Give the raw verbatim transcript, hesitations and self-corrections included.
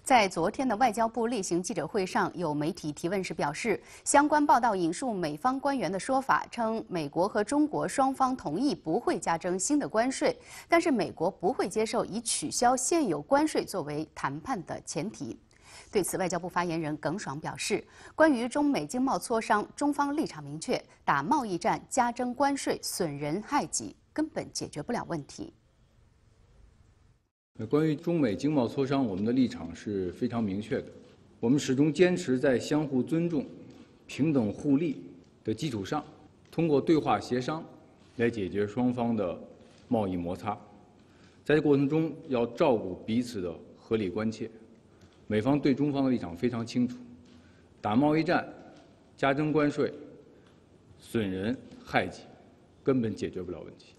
在昨天的外交部例行记者会上，有媒体提问时表示，相关报道引述美方官员的说法，称美国和中国双方同意不会加征新的关税，但是美国不会接受以取消现有关税作为谈判的前提。对此，外交部发言人耿爽表示，关于中美经贸磋商，中方立场明确，打贸易战、加征关税，损人害己，根本解决不了问题。 关于中美经贸磋商，我们的立场是非常明确的。我们始终坚持在相互尊重、平等互利的基础上，通过对话协商来解决双方的贸易摩擦。在这过程中，要照顾彼此的合理关切。美方对中方的立场非常清楚：打贸易战、加征关税，损人害己，根本解决不了问题。